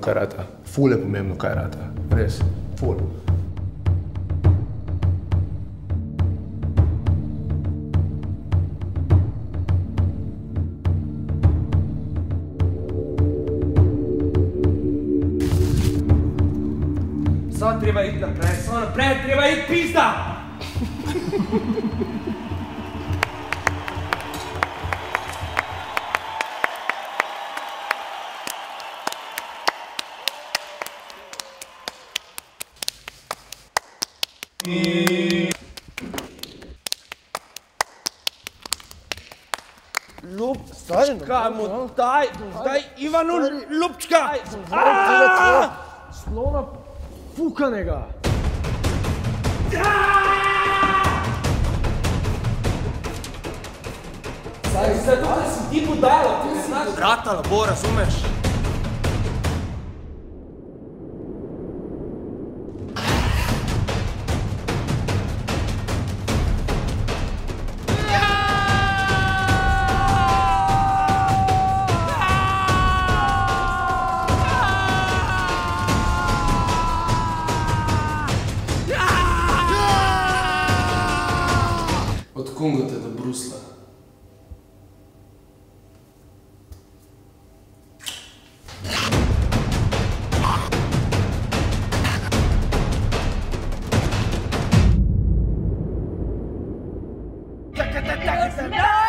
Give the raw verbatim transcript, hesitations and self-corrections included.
kaj rata. Ful je pomembno, kaj rata. Res, ful. Samo treba iti naprej, samo naprej, treba iti pizda! Ljubčka mu daj, daj Ivanu ljubčka! Slona fukanega! Zato, ker si ti budala, ti ne znaš ratala, bo, razumeš? Od Kungote do Brusla. Taka, taka, taka, taka.